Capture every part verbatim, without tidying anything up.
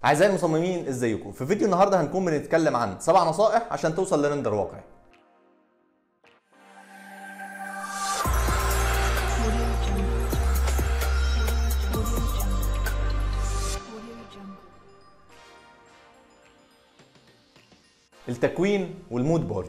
أعزائي المصممين ازيكم؟ في فيديو النهارده هنكون بنتكلم عن سبع نصائح عشان توصل لرندر واقعي. التكوين والمود بورد.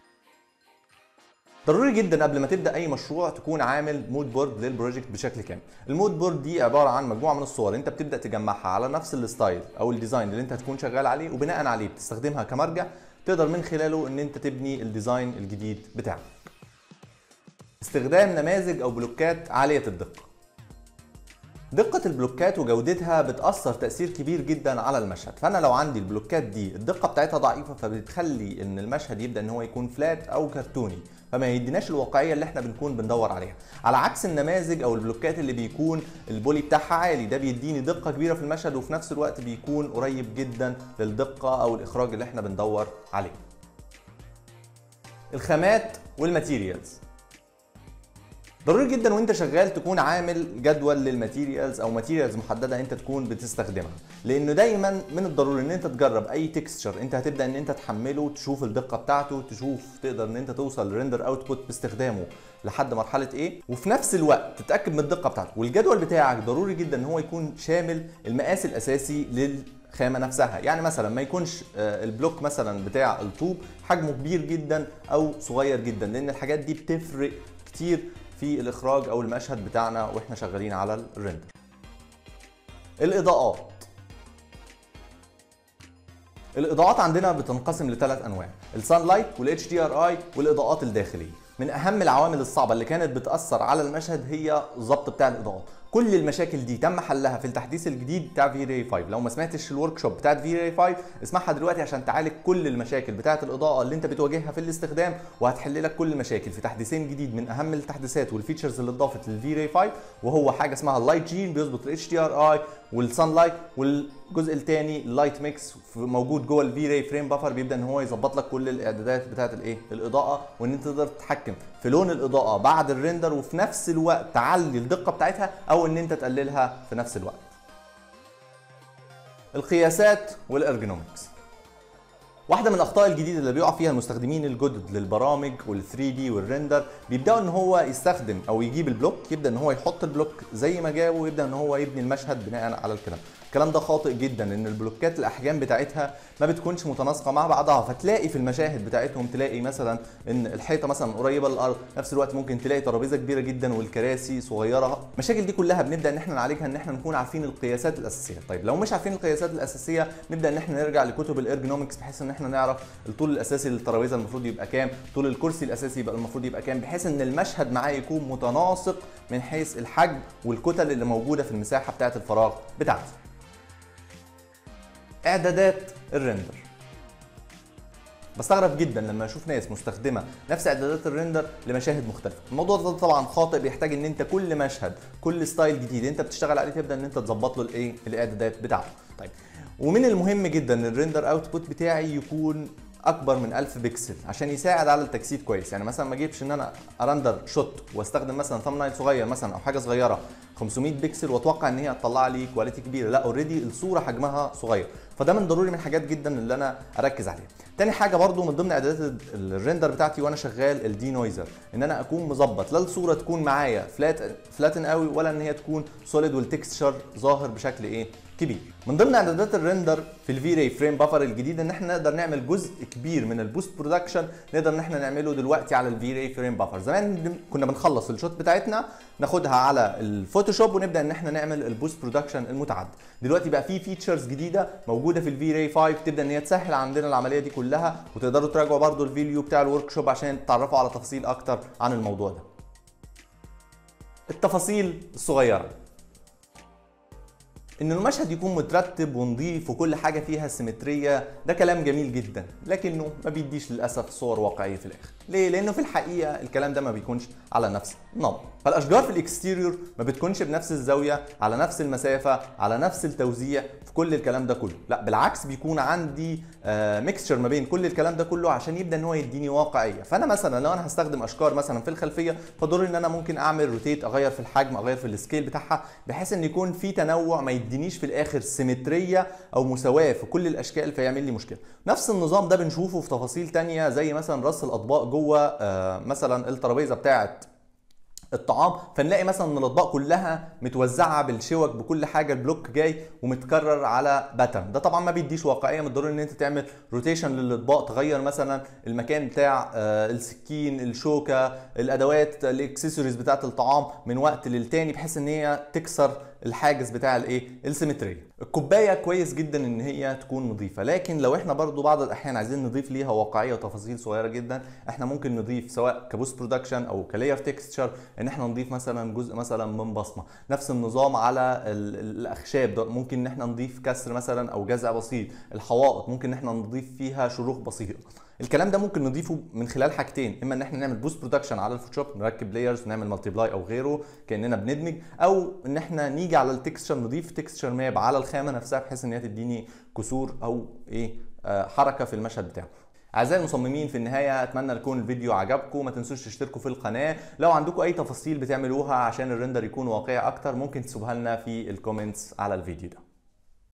ضروري جدا قبل ما تبدا اي مشروع تكون عامل مود بورد للبروجكت بشكل كامل. المود بورد دي عباره عن مجموعه من الصور انت بتبدا تجمعها على نفس الستايل او الديزاين اللي انت هتكون شغال عليه، وبناء عليه بتستخدمها كمرجع تقدر من خلاله ان انت تبني الديزاين الجديد بتاعك. استخدام نماذج او بلوكات عاليه الدقه. دقة البلوكات وجودتها بتأثر تأثير كبير جدا على المشهد، فأنا لو عندي البلوكات دي الدقة بتاعتها ضعيفة فبتخلي إن المشهد يبدأ إن هو يكون فلات أو كرتوني، فما يديناش الواقعية اللي إحنا بنكون بندور عليها، على عكس النماذج أو البلوكات اللي بيكون البولي بتاعها عالي، ده بيديني دقة كبيرة في المشهد وفي نفس الوقت بيكون قريب جدا للدقة أو الإخراج اللي إحنا بندور عليه. الخامات والماتيريالز. ضروري جدا وانت شغال تكون عامل جدول للماتيريالز او ماتيريالز محدده انت تكون بتستخدمها، لانه دايما من الضروري ان انت تجرب اي تكستشر انت هتبدا ان انت تحمله، تشوف الدقه بتاعته، تشوف تقدر ان انت توصل لريندر اوتبوت باستخدامه لحد مرحله ايه، وفي نفس الوقت تتاكد من الدقه بتاعته. والجدول بتاعك ضروري جدا ان هو يكون شامل المقاس الاساسي لل الخامه نفسها، يعني مثلا ما يكونش البلوك مثلا بتاع الطوب حجمه كبير جدا او صغير جدا، لان الحاجات دي بتفرق كتير في الاخراج او المشهد بتاعنا واحنا شغالين على الريندر. الاضاءات. الاضاءات عندنا بتنقسم لثلاث انواع: السان لايت والاتش دي ار اي والاضاءات الداخليه. من اهم العوامل الصعبه اللي كانت بتاثر على المشهد هي الظبط بتاع الاضاءات. كل المشاكل دي تم حلها في التحديث الجديد بتاع في راي خمسة. لو ما سمعتش الورك شوب بتاعت في راي خمسة اسمعها دلوقتي عشان تعالج كل المشاكل بتاعت الاضاءه اللي انت بتواجهها في الاستخدام، وهتحل لك كل المشاكل في تحديثين جديد من اهم التحديثات والفيتشرز اللي اتضافت للفي راي خمسة، وهو حاجه اسمها اللايت جين بيظبط الاتش دي ار اي والسان لايت، والجزء الثاني اللايت ميكس موجود جوه الفي راي فريم بافر بيبدا ان هو يظبط لك كل الاعدادات بتاعت الايه الاضاءه، وان انت تقدر تتحكم في لون الاضاءه بعد الريندر وفي نفس الوقت تعلي الدقه بتاعتها او ان انت تقللها في نفس الوقت. القياسات والارجونومكس. واحده من الاخطاء الجديده اللي بيقع فيها المستخدمين الجدد للبرامج وال3 دي والريندر، بيبداوا ان هو يستخدم او يجيب البلوك، يبدا ان هو يحط البلوك زي ما جابه ويبدا ان هو يبني المشهد بناء على الكلام. الكلام ده خاطئ جدا، ان البلوكات الاحجام بتاعتها ما بتكونش متناسقه مع بعضها، فتلاقي في المشاهد بتاعتهم تلاقي مثلا ان الحيطه مثلا قريبه للارض، نفس الوقت ممكن تلاقي ترابيزه كبيره جدا والكراسي صغيره. المشاكل دي كلها بنبدا ان احنا نعالجها ان احنا نكون عارفين القياسات الاساسيه. طيب لو مش عارفين القياسات الاساسيه نبدا ان احنا نرجع لكتب الارجونومكس بحيث ان احنا نعرف الطول الاساسي للترابيزه المفروض يبقى كام، طول الكرسي الاساسي يبقى المفروض يبقى كام، بحيث ان المشهد معاه يكون متناسق من حيث الحجم والكتل اللي موجوده في المساحه بتاعه الفراغ بتاعتي. اعدادات الريندر. بستغرب جدا لما اشوف ناس مستخدمه نفس اعدادات الريندر لمشاهد مختلفه. الموضوع ده طبعا خاطئ، بيحتاج ان انت كل مشهد كل ستايل جديد انت بتشتغل عليه تبدا ان انت تظبط له الايه الاعدادات بتاعته. طيب ومن المهم جدا ان الريندر اوتبوت بتاعي يكون اكبر من ألف بكسل عشان يساعد على التجسيد كويس. يعني مثلا ما اجيبش ان انا ارندر شوت واستخدم مثلا ثامب صغير مثلا او حاجه صغيره خمسمية بكسل واتوقع ان هي تطلع لي كواليتي كبيره، لا اوريدي الصوره حجمها صغير، فده من ضروري من حاجات جدا اللي انا اركز عليها. تاني حاجه برضو من ضمن اعدادات الريندر بتاعتي وانا شغال الدي نويزر، ان انا اكون مظبط لا الصوره تكون معايا فلات فلاتن قوي ولا ان هي تكون سوليد والتكستشر ظاهر بشكل ايه كبير. من ضمن اعدادات الريندر في الفي راي فريم بافر الجديد ان احنا نقدر نعمل جزء كبير من البوست برودكشن نقدر ان احنا نعمله دلوقتي على الفي راي فريم بافر. زمان كنا بنخلص الشوت بتاعتنا ناخدها على الفوتوشوب ونبدا ان احنا نعمل البوست برودكشن المتعدد. دلوقتي بقى في فيتشرز جديده موجوده في الفي راي خمسة تبدا ان هي تسهل عندنا العمليه دي كلها، وتقدروا تراجعوا برده الفيديو بتاع الورك شوب عشان تتعرفوا على تفاصيل اكتر عن الموضوع ده. التفاصيل الصغيره، ان المشهد يكون مترتب ونظيف وكل حاجه فيها سيمتريه، ده كلام جميل جدا لكنه ما بيديش للاسف صور واقعيه في الاخر. ليه؟ لانه في الحقيقه الكلام ده ما بيكونش على نفس نمط. فالاشجار في الاكستيريور ما بتكونش بنفس الزاويه، على نفس المسافه، على نفس التوزيع، في كل الكلام ده كله، لا بالعكس بيكون عندي آه ميكستشر ما بين كل الكلام ده كله عشان يبدا ان هو يديني واقعيه. فانا مثلا لو انا هستخدم اشجار مثلا في الخلفيه، فضروري ان انا ممكن اعمل روتيت، اغير في الحجم، اغير في السكيل بتاعها، بحيث ان يكون في تنوع ما يدينيش في الاخر سيمتريه او مساواه في كل الاشكال فيعمل لي مشكله. نفس النظام ده بنشوفه في تفاصيل تانية زي مثلا رص الاطباق جوه آه مثلا الترابيزه بتاعه الطعام، فنلاقي مثلا ان الاطباق كلها متوزعه بالشوك بكل حاجه، البلوك جاي ومتكرر على باترن. ده طبعا ما بيديش واقعيه، من الضروري ان انت تعمل روتيشن للاطباق، تغير مثلا المكان بتاع السكين، الشوكه، الادوات، الاكسسوارز بتاعه الطعام من وقت للتاني، بحيث ان هي تكسر الحاجز بتاع الايه السيمتريه. الكوبايه كويس جدا ان هي تكون نظيفه، لكن لو احنا برضو بعض الاحيان عايزين نضيف ليها واقعيه وتفاصيل صغيره جدا، احنا ممكن نضيف سواء كبوست برودكشن او كلاير تكستشر، ان احنا نضيف مثلا جزء مثلا من بصمه. نفس النظام على الاخشاب ده، ممكن ان احنا نضيف كسر مثلا او جزع بسيط. الحوائط ممكن ان احنا نضيف فيها شروخ بسيطه. الكلام ده ممكن نضيفه من خلال حاجتين، اما ان احنا نعمل بوست برودكشن على الفوتوشوب، نركب لايرز ونعمل مالتيبلاي او غيره كاننا بندمج، او ان احنا نيجي على التكستشر نضيف تكستشر ماب على الخامه نفسها، بحيث ان هي تديني كسور او ايه آه حركه في المشهد بتاعه. اعزائي المصممين، في النهايه اتمنى يكون الفيديو عجبكم. ما تنسوش تشتركوا في القناه. لو عندكم اي تفاصيل بتعملوها عشان الريندر يكون واقعي اكتر، ممكن تسيبوها لنا في الكومنتس على الفيديو ده.